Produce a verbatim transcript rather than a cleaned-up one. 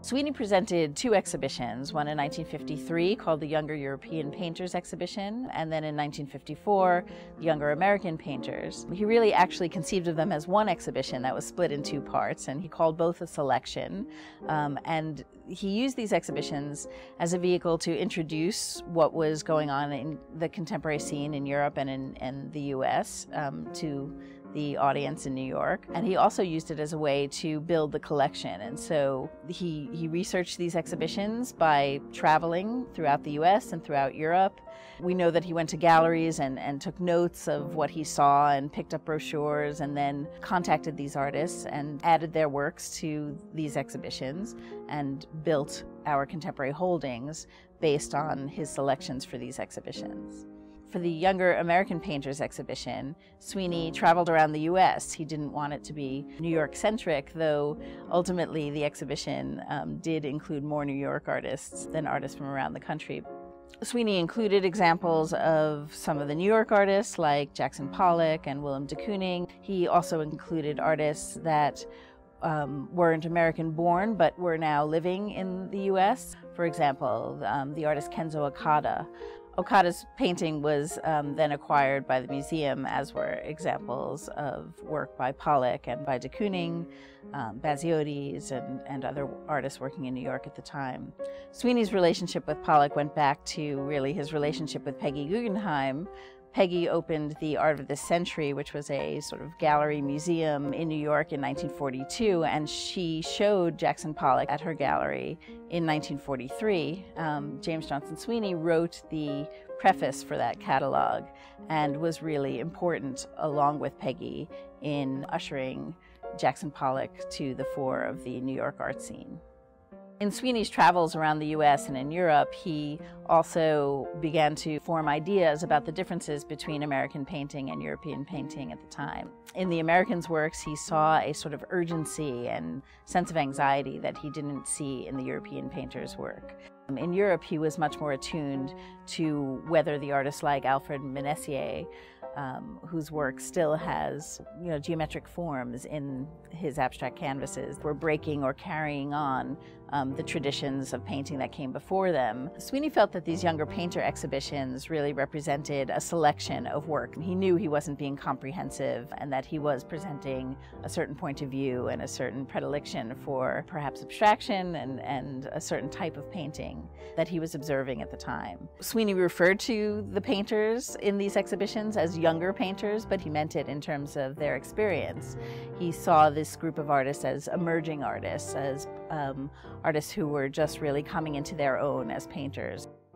Sweeney presented two exhibitions, one in nineteen fifty-three called the Younger European Painters Exhibition, and then in nineteen fifty-four, the Younger American Painters. He really actually conceived of them as one exhibition that was split in two parts, and he called both a selection. Um, and he used these exhibitions as a vehicle to introduce what was going on in the contemporary scene in Europe and in, in the U S um, to the audience in New York. And he also used it as a way to build the collection. And so he, he researched these exhibitions by traveling throughout the U S and throughout Europe. We know that he went to galleries and, and took notes of what he saw and picked up brochures and then contacted these artists and added their works to these exhibitions and built our contemporary holdings based on his selections for these exhibitions. For the Younger American Painters exhibition, Sweeney traveled around the U S. He didn't want it to be New York-centric, though ultimately the exhibition um, did include more New York artists than artists from around the country. Sweeney included examples of some of the New York artists like Jackson Pollock and Willem de Kooning. He also included artists that um, weren't American-born but were now living in the U S. For example, um, the artist Kenzo Okada. Okada's painting was um, then acquired by the museum, as were examples of work by Pollock and by de Kooning, um, Baziotes, and, and other artists working in New York at the time. Sweeney's relationship with Pollock went back to really his relationship with Peggy Guggenheim. Peggy opened the Art of the Century, which was a sort of gallery museum in New York in nineteen forty-two, and she showed Jackson Pollock at her gallery in nineteen forty-three. Um, James Johnson Sweeney wrote the preface for that catalog and was really important, along with Peggy, in ushering Jackson Pollock to the fore of the New York art scene. In Sweeney's travels around the U S and in Europe, he also began to form ideas about the differences between American painting and European painting at the time. In the Americans' works, he saw a sort of urgency and sense of anxiety that he didn't see in the European painters' work. In Europe, he was much more attuned to whether the artists like Alfred Messier, Um, whose work still has, you know, geometric forms in his abstract canvases, were breaking or carrying on um, the traditions of painting that came before them. Sweeney felt that these younger painter exhibitions really represented a selection of work. He knew he wasn't being comprehensive and that he was presenting a certain point of view and a certain predilection for perhaps abstraction and, and a certain type of painting that he was observing at the time. Sweeney referred to the painters in these exhibitions as younger painters, but he meant it in terms of their experience. He saw this group of artists as emerging artists, as um, artists who were just really coming into their own as painters.